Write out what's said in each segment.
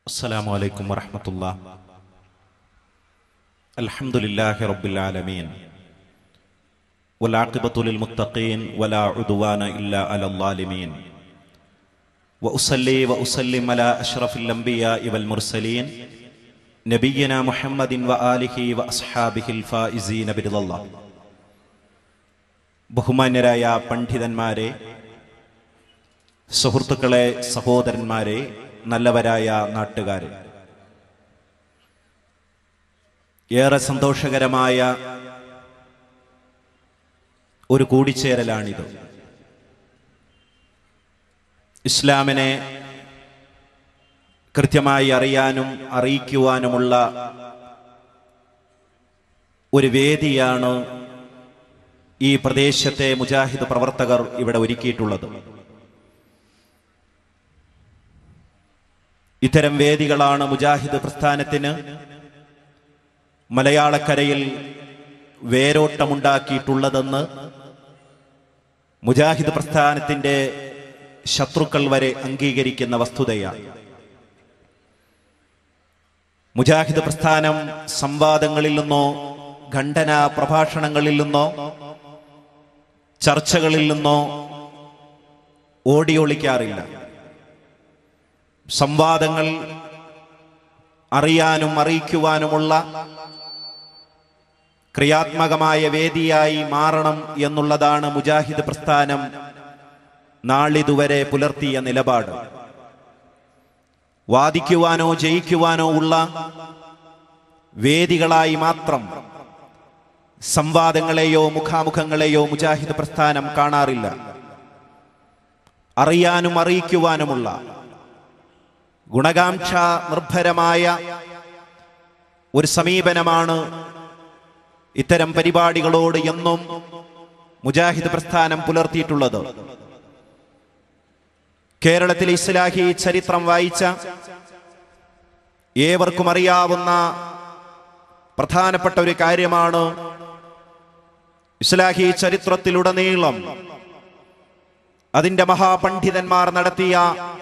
السلام عليكم ورحمة الله. الحمد لله رب العالمين والعاقبة للمتقين ولا عدوان إلا على الظالمين وأصلي وأسلم على أشرف الأنبياء والمرسلين نبينا محمد وآله وأصحابه الفائزين برضا الله. ബഹുമാന്യരായ പണ്ഡിതന്മാരെ, സുഹൃത്തുക്കളെ, സഹോദരന്മാരെ, നല്ലവരായ നാട്ടുകാരെ, ഏറെ സന്തോഷകരമായ ഒരു കൂടിച്ചേരലാണിത്. ഇസ്ലാമിനെ കൃത്യമായി അറിയാനും അറിയിക്കുവാനുമുള്ള ഒരു വേദിയാണ് ഈ പ്രദേശത്തെ മുജാഹിദ് പ്രവർത്തകർ ഇവിടെ ഒരുക്കിയിട്ടുള്ളത്. ഇത്തരം വേദികളാണ് മുജാഹിദ് പ്രസ്ഥാനത്തിന് മലയാളക്കരയിൽ വേരോട്ടമുണ്ടാക്കിയിട്ടുള്ളതെന്ന് മുജാഹിദ് പ്രസ്ഥാനത്തിന്റെ ശത്രുക്കൾ വരെ അംഗീകരിക്കുന്ന വസ്തുതയാണ്. മുജാഹിദ് പ്രസ്ഥാനം സംവാദങ്ങളിൽ നിന്നോ ഖണ്ഡന പ്രഭാഷണങ്ങളിൽ നിന്നോ ചർച്ചകളിൽ നിന്നോ ഓടിയൊളിക്കാറില്ല. സംവാദങ്ങൾ അറിയാനും അറിയിക്കുവാനുമുള്ള ക്രിയാത്മകമായ വേദിയായി മാറണം എന്നുള്ളതാണ് മുജാഹിദ് പ്രസ്ഥാനം നാളിതുവരെ പുലർത്തിയ നിലപാട്. വാദിക്കുവാനോ ജയിക്കുവാനോ ഉള്ള വേദികളായി മാത്രം സംവാദങ്ങളെയോ മുഖാമുഖങ്ങളെയോ മുജാഹിദ് പ്രസ്ഥാനം കാണാറില്ല. അറിയാനും അറിയിക്കുവാനുമുള്ള ഗുണകാംക്ഷ നിർഭരമായ ഒരു സമീപനമാണ് ഇത്തരം പരിപാടികളോട് എന്നും മുജാഹിദ് പ്രസ്ഥാനം പുലർത്തിയിട്ടുള്ളത്. കേരളത്തിലെ ഇസ്ലാഹി ചരിത്രം വായിച്ച ഏവർക്കും അറിയാവുന്ന പ്രധാനപ്പെട്ട ഒരു കാര്യമാണ് ഇസ്ലാഹി ചരിത്രത്തിലുടനീളം അതിന്റെ മഹാപണ്ഡിതന്മാർ നടത്തിയ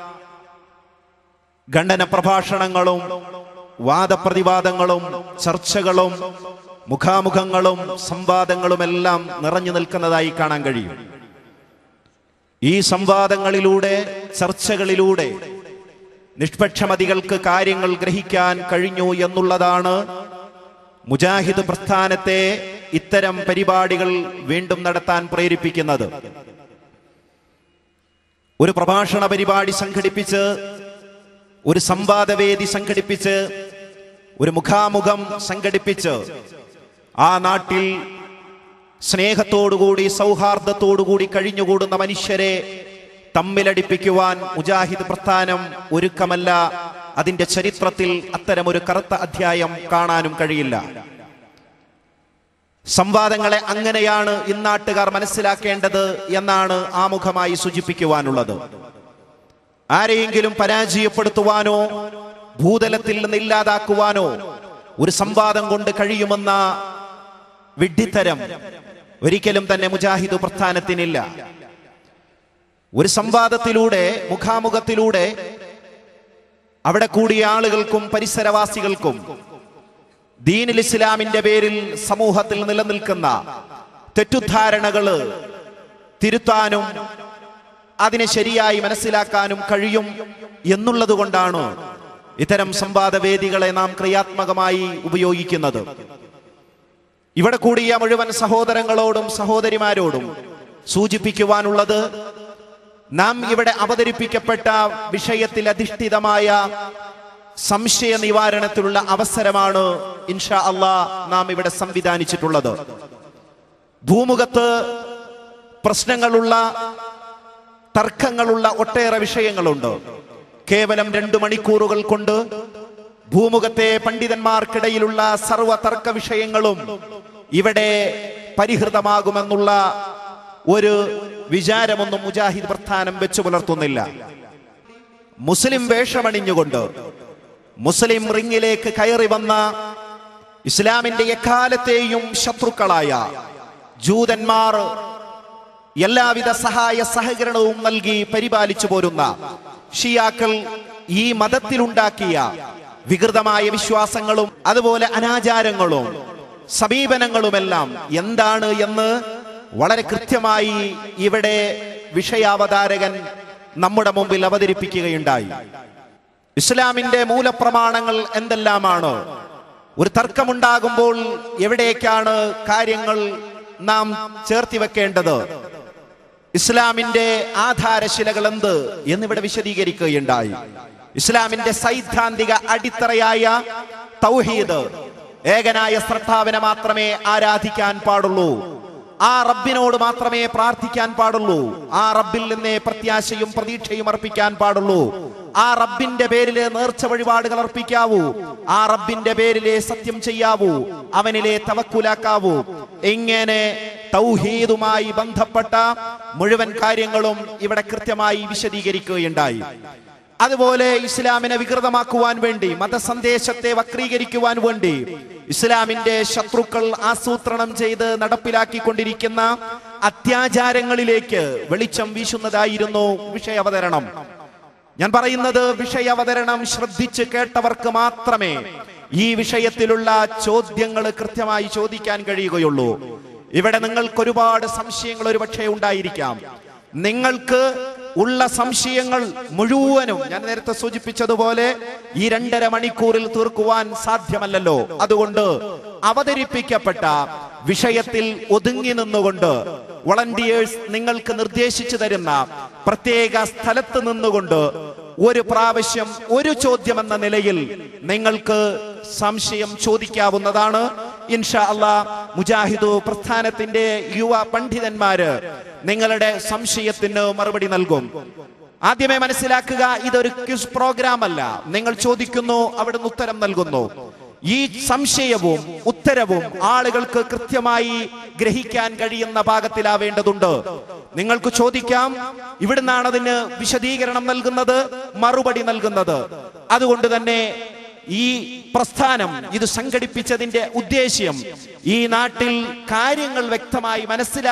ഖണ്ഡന പ്രഭാഷണങ്ങളും വാദപ്രതിവാദങ്ങളും ചർച്ചകളും മുഖാമുഖങ്ങളും സംവാദങ്ങളുമെല്ലാം നിറഞ്ഞു നിൽക്കുന്നതായി കാണാൻ കഴിയും. ഈ സംവാദങ്ങളിലൂടെ, ചർച്ചകളിലൂടെ നിഷ്പക്ഷമതികൾക്ക് കാര്യങ്ങൾ ഗ്രഹിക്കാൻ കഴിഞ്ഞു എന്നുള്ളതാണ് മുജാഹിദ് പ്രസ്ഥാനത്തെ ഇത്തരം പരിപാടികൾ വീണ്ടും നടത്താൻ പ്രേരിപ്പിക്കുന്നത്. ഒരു പ്രഭാഷണ പരിപാടി സംഘടിപ്പിച്ച്, ഒരു സംവാദവേദി സംഘടിപ്പിച്ച്, ഒരു മുഖാമുഖം സംഘടിപ്പിച്ച് ആ നാട്ടിൽ സ്നേഹത്തോടുകൂടി സൗഹാർദ്ദത്തോടുകൂടി കഴിഞ്ഞുകൂടുന്ന മനുഷ്യരെ തമ്മിലടിപ്പിക്കുവാൻ മുജാഹിദ് പ്രസ്ഥാനം ഒരുക്കമല്ല. അതിന്റെ ചരിത്രത്തിൽ അത്തരമൊരു കറുത്ത അധ്യായം കാണാനും കഴിയില്ല. സംവാദങ്ങളെ അങ്ങനെയാണ് ഇന്നാട്ടുകാർ മനസ്സിലാക്കേണ്ടത് എന്നാണ് ആമുഖമായി സൂചിപ്പിക്കുവാനുള്ളത്. ആരെയെങ്കിലും പരാജയപ്പെടുത്തുവാനോ ഭൂതലത്തിൽ നിന്ന് ഇല്ലാതാക്കുവാനോ ഒരു സംവാദം കൊണ്ട് കഴിയുമെന്ന വിഡ്ഢിത്തരം ഒരിക്കലും തന്നെ മുജാഹിദ് പ്രസ്ഥാനത്തിനില്ല. ഒരു സംവാദത്തിലൂടെ, മുഖാമുഖത്തിലൂടെ അവിടെ കൂടിയ ആളുകൾക്കും പരിസരവാസികൾക്കും ദീനുൽ ഇസ്ലാമിന്റെ പേരിൽ സമൂഹത്തിൽ നിലനിൽക്കുന്ന തെറ്റുദ്ധാരണകള് തിരുത്താനും അതിനെ ശരിയായി മനസ്സിലാക്കാനും കഴിയും എന്നുള്ളത് കൊണ്ടാണ് ഇത്തരം സംവാദവേദികളെ നാം ക്രിയാത്മകമായി ഉപയോഗിക്കുന്നത്. ഇവിടെ കൂടിയ മുഴുവൻ സഹോദരങ്ങളോടും സഹോദരിമാരോടും സൂചിപ്പിക്കുവാനുള്ളത്, നാം ഇവിടെ അവതരിപ്പിക്കപ്പെട്ട വിഷയത്തിൽ അധിഷ്ഠിതമായ സംശയ നിവാരണത്തിലുള്ള അവസരമാണ് ഇൻഷാ അല്ലാഹ് നാം ഇവിടെ സംവിധാനിച്ചിട്ടുള്ളത്. ഭൂമുഖത്ത് പ്രശ്നങ്ങളുള്ള, തർക്കങ്ങളുള്ള ഒട്ടേറെ വിഷയങ്ങളുണ്ട്. കേവലം 2 മണിക്കൂറുകൾ കൊണ്ട് ഭൂമുഖത്തെ പണ്ഡിതന്മാർക്കിടയിലുള്ള സർവ തർക്ക വിഷയങ്ങളും ഇവിടെ പരിഹൃതമാകുമെന്നുള്ള ഒരു വിചാരമൊന്നും മുജാഹിദ് പ്രസ്ഥാനം വെച്ചു പുലർത്തുന്നില്ല. മുസ്ലിം വേഷമണിഞ്ഞുകൊണ്ട് മുസ്ലിം റിങ്ങിലേക്ക് കയറി വന്ന ഇസ്ലാമിന്റെ എക്കാലത്തെയും ശത്രുക്കളായ ജൂതന്മാർ എല്ലാവിധ സഹായ സഹകരണവും നൽകി പരിപാലിച്ചു പോരുന്ന ഷിയാക്കൾ ഈ മതത്തിലുണ്ടാക്കിയ വികൃതമായ വിശ്വാസങ്ങളും അതുപോലെ അനാചാരങ്ങളും സമീപനങ്ങളുമെല്ലാം എന്താണ് എന്ന് വളരെ കൃത്യമായി ഇവിടെ വിഷയാവതാരകൻ നമ്മുടെ മുമ്പിൽ അവതരിപ്പിക്കുകയുണ്ടായി. ഇസ്ലാമിന്റെ മൂലപ്രമാണങ്ങൾ എന്തെല്ലാമാണ്? ഒരു തർക്കമുണ്ടാകുമ്പോൾ എവിടേക്കാണ് കാര്യങ്ങൾ നാം ചേർത്തി വെക്കേണ്ടത്? ഇസ്ലാമിന്റെ ആധാരശിലകൾ എന്ത് എന്നിവിടെ വിശദീകരിക്കുകയുണ്ടായി. ഇസ്ലാമിന്റെ സൈദ്ധാന്തിക അടിത്തറയായ തൗഹീദ്, ഏകനായ സ്രഷ്ടാവിനെ മാത്രമേ ആരാധിക്കാൻ പാടുള്ളൂ, ആ റബ്ബിനോട് മാത്രമേ പ്രാർത്ഥിക്കാൻ പാടുള്ളൂ, ആ റബ്ബിൽ നിന്നേ പ്രത്യാശയും പ്രതീക്ഷയും അർപ്പിക്കാൻ പാടുള്ളൂ, ആ റബ്ബിന്റെ പേരിലെ നേർച്ച വഴിപാടുകൾ അർപ്പിക്കാവൂ, ആ റബ്ബിന്റെ പേരിലെ സത്യം ചെയ്യാവൂ, അവനിലെ തവക്കുലാക്കാവൂ. ഇങ്ങനെ തൗഹീദുമായി ബന്ധപ്പെട്ട മുഴുവൻ കാര്യങ്ങളും ഇവിടെ കൃത്യമായി വിശദീകരിക്കുകയുണ്ടായി. അതുപോലെ ഇസ്ലാമിനെ വികൃതമാക്കുവാൻ വേണ്ടി, മതസന്ദേശത്തെ വക്രീകരിക്കുവാൻ വേണ്ടി ഇസ്ലാമിന്റെ ശത്രുക്കൾ ആസൂത്രണം ചെയ്ത് നടപ്പിലാക്കിക്കൊണ്ടിരിക്കുന്ന അത്യാചാരങ്ങളിലേക്ക് വെളിച്ചം വീശുന്നതായിരുന്നു വിഷയാവതരണം. ഞാൻ പറയുന്നത്, വിഷയാവതരണം ശ്രദ്ധിച്ച് കേട്ടവർക്ക് മാത്രമേ ഈ വിഷയത്തിലുള്ള ചോദ്യങ്ങൾ കൃത്യമായി ചോദിക്കാൻ കഴിയുകയുള്ളൂ. ഇവിടെ നിങ്ങൾക്ക് ഒരുപാട് സംശയങ്ങൾ ഒരുപക്ഷെ ഉണ്ടായിരിക്കാം. നിങ്ങൾക്ക് ഉള്ള സംശയങ്ങൾ മുഴുവനും ഞാൻ നേരത്തെ സൂചിപ്പിച്ചതുപോലെ ഈ 2.5 മണിക്കൂറിൽ തീർക്കുവാൻ സാധ്യമല്ലല്ലോ. അതുകൊണ്ട് അവതരിപ്പിക്കപ്പെട്ട വിഷയത്തിൽ ഒതുങ്ങി നിന്നുകൊണ്ട് വളണ്ടിയേഴ്സ് നിങ്ങൾക്ക് നിർദ്ദേശിച്ചു തരുന്ന പ്രത്യേക സ്ഥലത്ത് നിന്നുകൊണ്ട് ഒരു പ്രാവശ്യം ഒരു ചോദ്യം എന്ന നിലയിൽ നിങ്ങൾക്ക് സംശയം ചോദിക്കാവുന്നതാണ്. ഇൻഷാ അല്ലാഹ് മുജാഹിദ് പ്രസ്ഥാനത്തിന്റെ യുവ പണ്ഡിതന്മാര് നിങ്ങളുടെ സംശയത്തിന് മറുപടി നൽകും. ആദ്യമേ മനസ്സിലാക്കുക, ഇതൊരു ക്വിസ് പ്രോഗ്രാം അല്ല. നിങ്ങൾ ചോദിക്കുന്നു, അവിടുന്ന് ഉത്തരം നൽകുന്നു. ഈ സംശയവും ഉത്തരവും ആളുകൾക്ക് കൃത്യമായി ഗ്രഹിക്കാൻ കഴിയുന്ന ഭാഗത്തിലാവേണ്ടതുണ്ട്. നിങ്ങൾക്ക് ചോദിക്കാം, ഇവിടുന്നാണ് അതിന് വിശദീകരണം നൽകുന്നത്, മറുപടി നൽകുന്നത്. അതുകൊണ്ട് തന്നെ ഈ പ്രസ്ഥാനം ഇത് സംഘടിപ്പിച്ചതിന്റെ ഉദ്ദേശ്യം ഈ നാട്ടിൽ കാര്യങ്ങൾ വ്യക്തമായി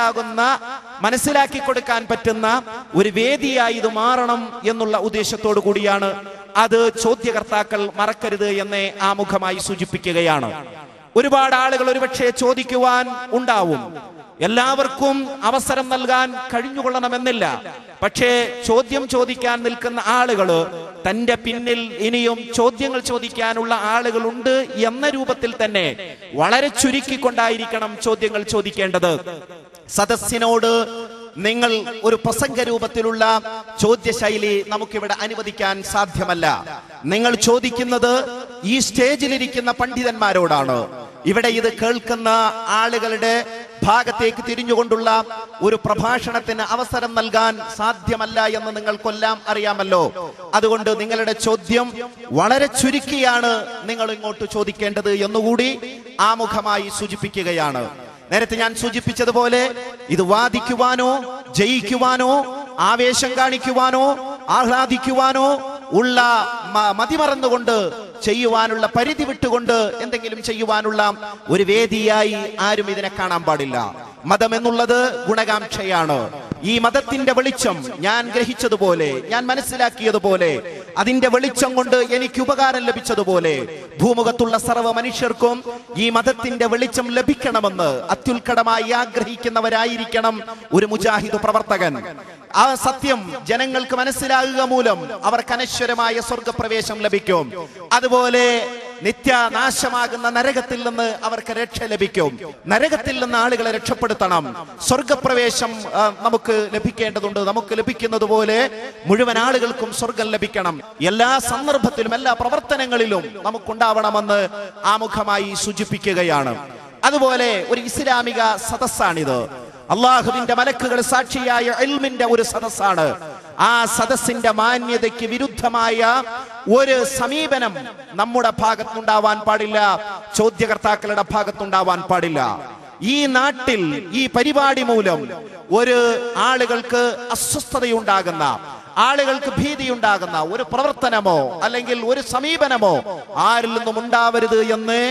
മനസ്സിലാക്കി കൊടുക്കാൻ പറ്റുന്ന ഒരു വേദിയായി ഇത് മാറണം എന്നുള്ള ഉദ്ദേശത്തോടു കൂടിയാണ്. അത് ചോദ്യകർത്താക്കൾ മറക്കരുത് എന്ന് ആമുഖമായി സൂചിപ്പിക്കുകയാണ്. ഒരുപാട് ആളുകൾ ഒരുപക്ഷെ ചോദിക്കുവാൻ ഉണ്ടാവും. എല്ലാവർക്കും അവസരം നൽകാൻ കഴിഞ്ഞുകൊള്ളണമെന്നില്ല. പക്ഷേ ചോദ്യം ചോദിക്കാൻ നിൽക്കുന്ന ആളുകൾ തന്റെ പിന്നിൽ ഇനിയും ചോദ്യങ്ങൾ ചോദിക്കാനുള്ള ആളുകളുണ്ട് എന്ന രൂപത്തിൽ തന്നെ വളരെ ചുരുക്കിക്കൊണ്ടായിരിക്കണം ചോദ്യങ്ങൾ ചോദിക്കേണ്ടത്. സദസ്സിനോട് നിങ്ങൾ ഒരു പ്രസംഗ രൂപത്തിലുള്ള ചോദ്യശൈലി നമുക്കിവിടെ അനുവദിക്കാൻ സാധ്യമല്ല. നിങ്ങൾ ചോദിക്കുന്നത് ഈ സ്റ്റേജിലിരിക്കുന്ന പണ്ഡിതന്മാരോടാണ്. ഇവിടെ ഇത് കേൾക്കുന്ന ആളുകളുടെ ഭാഗത്തേക്ക് തിരിഞ്ഞുകൊണ്ടുള്ള ഒരു പ്രഭാഷണത്തിന് അവസരം നൽകാൻ സാധ്യമല്ല എന്ന് നിങ്ങൾക്കെല്ലാം അറിയാമല്ലോ. അതുകൊണ്ട് നിങ്ങളുടെ ചോദ്യം വളരെ ചുരുക്കിയാണ് നിങ്ങൾ ഇങ്ങോട്ട് ചോദിക്കേണ്ടത് എന്നുകൂടി ആമുഖമായി സൂചിപ്പിക്കുകയാണ്. നേരത്തെ ഞാൻ സൂചിപ്പിച്ചതുപോലെ ഇത് വാദിക്കുവാനോ ജയിക്കുവാനോ ആവേശം കാണിക്കുവാനോ ആഹ്ലാദിക്കുവാനോ ഉള്ള മതിമറന്നുകൊണ്ട് ചെയ്യുവാനുള്ള, പരിധി വിട്ടുകൊണ്ട് എന്തെങ്കിലും ചെയ്യുവാനുള്ള ഒരു വേദിയായി ആരും ഇതിനെ കാണാൻ പാടില്ല. മതം എന്നുള്ളത് ഗുണകാംക്ഷയാണ്. ഈ മതത്തിന്റെ വെളിച്ചം ഞാൻ ഗ്രഹിച്ചതുപോലെ, ഞാൻ മനസ്സിലാക്കിയതുപോലെ, അതിന്റെ വെളിച്ചം കൊണ്ട് എനിക്ക് ഉപകാരം ലഭിച്ചതുപോലെ ഭൂമുഖത്തുള്ള സർവ്വ മനുഷ്യർക്കും ഈ മതത്തിന്റെ വെളിച്ചം ലഭിക്കണമെന്ന് അത്യുൽക്കടമായി ആഗ്രഹിക്കുന്നവരായിരിക്കണം ഒരു മുജാഹിദ് പ്രവർത്തകൻ. ആ സത്യം ജനങ്ങൾക്ക് മനസ്സിലാകുക മൂലം അവർക്ക് അനശ്വരമായ സ്വർഗപ്രവേശം ലഭിക്കും. അതുപോലെ നിത്യനാശമാകുന്ന നരകത്തിൽ നിന്ന് അവർക്ക് രക്ഷ ലഭിക്കും. നരകത്തിൽ നിന്ന് ആളുകളെ രക്ഷപ്പെടുത്തണം. സ്വർഗപ്രവേശം നമുക്ക് ലഭിക്കേണ്ടതുണ്ട്. നമുക്ക് ലഭിക്കുന്നത് പോലെ മുഴുവൻ ആളുകൾക്കും സ്വർഗം ലഭിക്കണം. എല്ലാ സന്ദർഭത്തിലും എല്ലാ പ്രവർത്തനങ്ങളിലും നമുക്കുണ്ടാവണമെന്ന് ആമുഖമായി സൂചിപ്പിക്കുകയാണ്. അതുപോലെ ഒരു ഇസ്ലാമിക സദസ്സാണിത്. അള്ളാഹുവിന്റെ മലക്കുകൾ സാക്ഷിയായ ഇൽമിന്റെ ഒരു സദസ്സാണ്. ആ സദസ്സിന്റെ മാന്യതയ്ക്ക് വിരുദ്ധമായ ഒരു സമീപനം നമ്മുടെ ഭാഗത്തുണ്ടാവാൻ പാടില്ല, ചോദ്യകർത്താക്കളുടെ ഭാഗത്തുണ്ടാവാൻ പാടില്ല. ഈ നാട്ടിൽ ഈ പരിപാടി മൂലം ഒരു ആളുകൾക്ക് അസ്വസ്ഥതയുണ്ടാകുന്ന, ആളുകൾക്ക് ഭീതിയുണ്ടാകുന്ന ഒരു പ്രവർത്തനമോ അല്ലെങ്കിൽ ഒരു സമീപനമോ ആരിൽ നിന്നും ഉണ്ടാവരുത് എന്ന്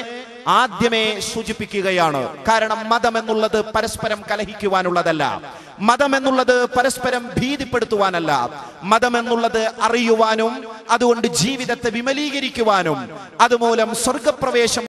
ആദ്യമേ സൂചിപ്പിക്കുകയാണ്. കാരണം മതം എന്നുള്ളത് പരസ്പരം കലഹിക്കുവാനുള്ളതല്ല, മതം എന്നുള്ളത് പരസ്പരം ഭീതിപ്പെടുത്തുവാനല്ല, മതം എന്നുള്ളത് അറിയുവാനും അതുകൊണ്ട് ജീവിതത്തെ വിമലീകരിക്കുവാനും അതുമൂലം സ്വർഗപ്രവേശം